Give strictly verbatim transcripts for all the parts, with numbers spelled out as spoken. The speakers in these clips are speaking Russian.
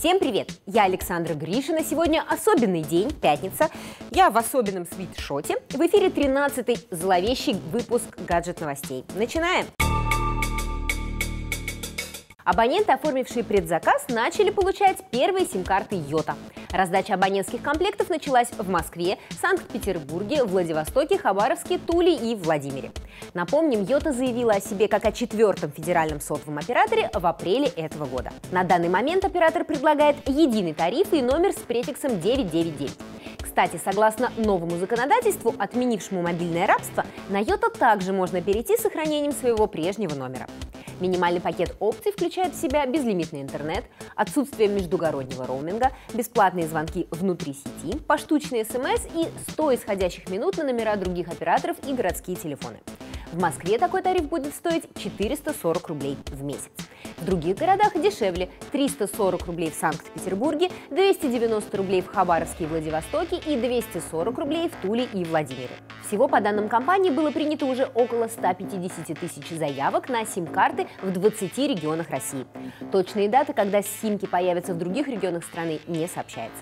Всем привет! Я Александра Гришина. Сегодня особенный день, пятница. Я в особенном свитшоте. В эфире тринадцатый зловещий выпуск гаджет-новостей. Начинаем! Абоненты, оформившие предзаказ, начали получать первые сим-карты Йота. Раздача абонентских комплектов началась в Москве, Санкт-Петербурге, Владивостоке, Хабаровске, Туле и Владимире. Напомним, Йота заявила о себе как о четвертом федеральном сотовом операторе в апреле этого года. На данный момент оператор предлагает единый тариф и номер с префиксом девятьсот девяносто девять. Кстати, согласно новому законодательству, отменившему мобильное рабство, на Йота также можно перейти с сохранением своего прежнего номера. Минимальный пакет опций включает в себя безлимитный интернет, отсутствие междугороднего роуминга, бесплатные звонки внутри сети, поштучные смс и сто исходящих минут на номера других операторов и городские телефоны. В Москве такой тариф будет стоить четыреста сорок рублей в месяц. В других городах дешевле – триста сорок рублей в Санкт-Петербурге, двести девяносто рублей в Хабаровске и Владивостоке и двести сорок рублей в Туле и Владимире. Всего, по данным компании, было принято уже около ста пятидесяти тысяч заявок на сим-карты в двадцати регионах России. Точные даты, когда симки появятся в других регионах страны, не сообщается.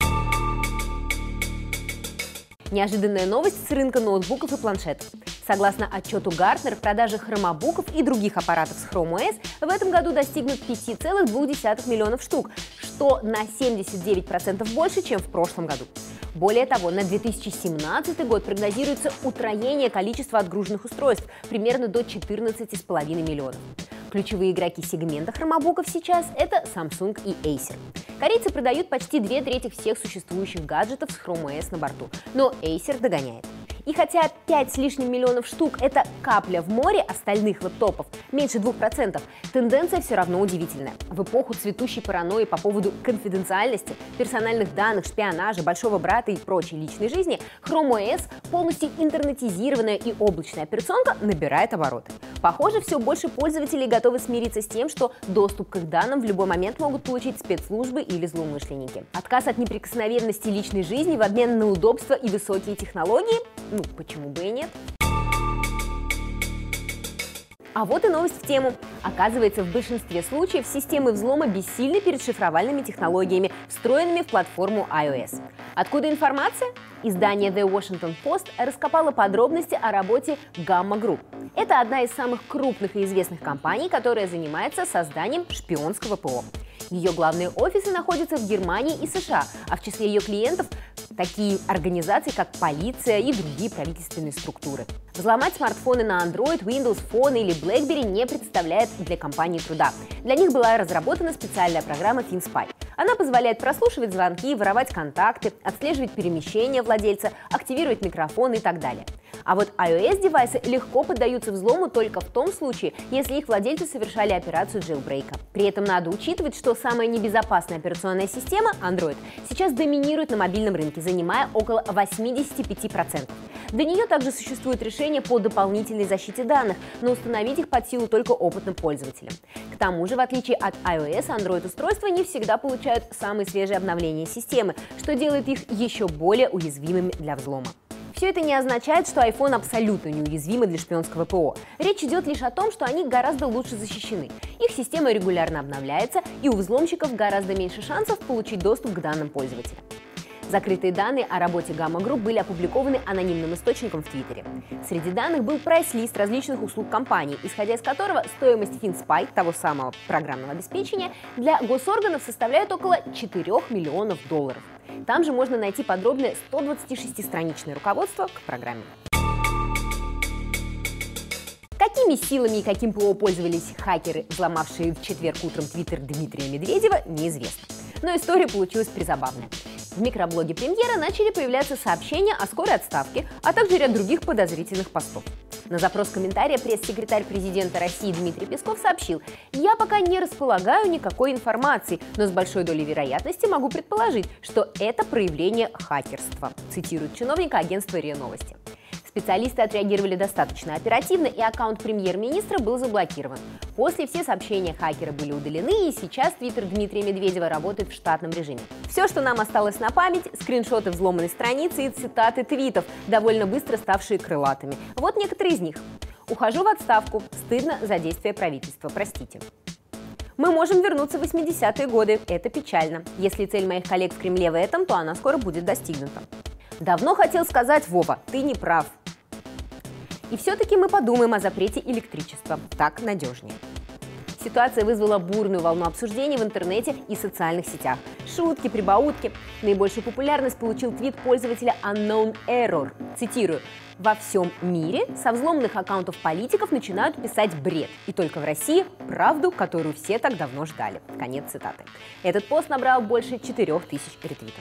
Неожиданная новость с рынка ноутбуков и планшетов. Согласно отчету Гартнер, продажи хромобуков и других аппаратов с Chrome о эс в этом году достигнут пяти целых двух десятых миллионов штук, что на семьдесят девять процентов больше, чем в прошлом году. Более того, на две тысячи семнадцатый год прогнозируется утроение количества отгруженных устройств примерно до четырнадцати с половиной миллионов. Ключевые игроки сегмента хромобуков сейчас – это Samsung и Acer. Корейцы продают почти две трети всех существующих гаджетов с Chrome о эс на борту, но Acer догоняет. И хотя пять с лишним миллионов штук – это капля в море остальных лэптопов, меньше двух процентов, тенденция все равно удивительная. В эпоху цветущей паранойи по поводу конфиденциальности, персональных данных, шпионажа, большого брата и прочей личной жизни, Chrome о эс, полностью интернетизированная и облачная операционка, набирает обороты. Похоже, все больше пользователей готовы смириться с тем, что доступ к их данным в любой момент могут получить спецслужбы или злоумышленники. Отказ от неприкосновенности личной жизни в обмен на удобства и высокие технологии? Ну, почему бы и нет? А вот и новость в тему. Оказывается, в большинстве случаев системы взлома бессильны перед шифровальными технологиями, встроенными в платформу iOS. Откуда информация? Издание The Washington Post раскопало подробности о работе Gamma Group. Это одна из самых крупных и известных компаний, которая занимается созданием шпионского ПО. Ее главные офисы находятся в Германии и США, а в числе ее клиентов такие организации, как полиция и другие правительственные структуры. Взломать смартфоны на Android, Windows Phone или BlackBerry не представляет для компании труда. Для них была разработана специальная программа FinSpy. Она позволяет прослушивать звонки, воровать контакты, отслеживать перемещения владельца, активировать микрофон и так далее. А вот iOS-девайсы легко поддаются взлому только в том случае, если их владельцы совершали операцию джейлбрейка. При этом надо учитывать, что самая небезопасная операционная система, Android, сейчас доминирует на мобильном рынке, занимая около восьмидесяти пяти процентов. Для нее также существует решение по дополнительной защите данных, но установить их под силу только опытным пользователям. К тому же, в отличие от iOS, Android-устройства не всегда получают самые свежие обновления системы, что делает их еще более уязвимыми для взлома. Все это не означает, что iPhone абсолютно неуязвимы для шпионского ПО. Речь идет лишь о том, что они гораздо лучше защищены. Их система регулярно обновляется, и у взломщиков гораздо меньше шансов получить доступ к данным пользователя. Закрытые данные о работе Gamma Group были опубликованы анонимным источником в Твиттере. Среди данных был прайс-лист различных услуг компании, исходя из которого стоимость FinSpy, того самого программного обеспечения, для госорганов составляет около четырёх миллионов долларов. Там же можно найти подробное сто двадцатишестистраничное руководство к программе. Какими силами и каким ПО пользовались хакеры, взломавшие в четверг утром твиттер Дмитрия Медведева, неизвестно. Но история получилась призабавная. В микроблоге премьера начали появляться сообщения о скорой отставке, а также ряд других подозрительных постов. На запрос комментария пресс-секретарь президента России Дмитрий Песков сообщил: «Я пока не располагаю никакой информации, но с большой долей вероятности могу предположить, что это проявление хакерства», цитирует чиновника агентства РИА Новости. Специалисты отреагировали достаточно оперативно, и аккаунт премьер-министра был заблокирован. После все сообщения хакера были удалены, и сейчас твиттер Дмитрия Медведева работает в штатном режиме. Все, что нам осталось на память – скриншоты взломанной страницы и цитаты твитов, довольно быстро ставшие крылатыми. Вот некоторые из них. «Ухожу в отставку. Стыдно за действия правительства. Простите». Мы можем вернуться в восьмидесятые годы. Это печально. Если цель моих коллег в Кремле в этом, то она скоро будет достигнута. Давно хотел сказать, Вова, ты не прав. И все-таки мы подумаем о запрете электричества. Так надежнее. Ситуация вызвала бурную волну обсуждений в интернете и социальных сетях. Шутки, прибаутки. Наибольшую популярность получил твит пользователя Unknown Error. Цитирую. «Во всем мире со взломанных аккаунтов политиков начинают писать бред. И только в России правду, которую все так давно ждали». Конец цитаты. Этот пост набрал больше четырёх тысяч ретвитов.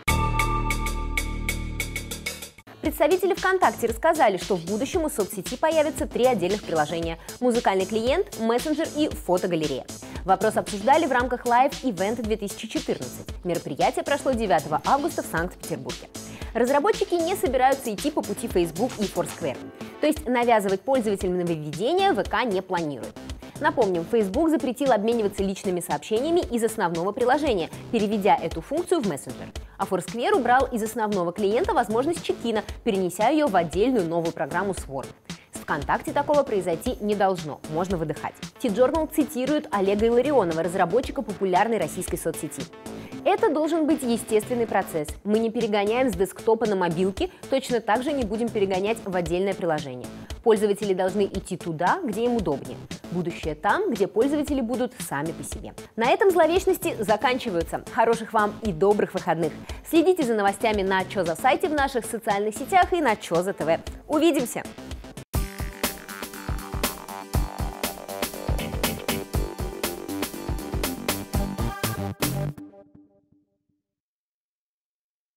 Представители ВКонтакте рассказали, что в будущем у соцсети появятся три отдельных приложения – музыкальный клиент, мессенджер и фотогалерея. Вопрос обсуждали в рамках Live Event две тысячи четырнадцать. Мероприятие прошло девятого августа в Санкт-Петербурге. Разработчики не собираются идти по пути Facebook и Foursquare. То есть навязывать пользователям нововведения ВК не планирует. Напомним, Facebook запретил обмениваться личными сообщениями из основного приложения, переведя эту функцию в мессенджер. А Foursquare убрал из основного клиента возможность чекина, перенеся ее в отдельную новую программу Swarm. С ВКонтакте такого произойти не должно, можно выдыхать. T-Journal цитирует Олега Илларионова, разработчика популярной российской соцсети. Это должен быть естественный процесс. Мы не перегоняем с десктопа на мобилки, точно так же не будем перегонять в отдельное приложение. Пользователи должны идти туда, где им удобнее. Будущее там, где пользователи будут сами по себе. На этом зловечности заканчиваются. Хороших вам и добрых выходных. Следите за новостями на Чо за сайте в наших социальных сетях и на Чо за ТВ. Увидимся!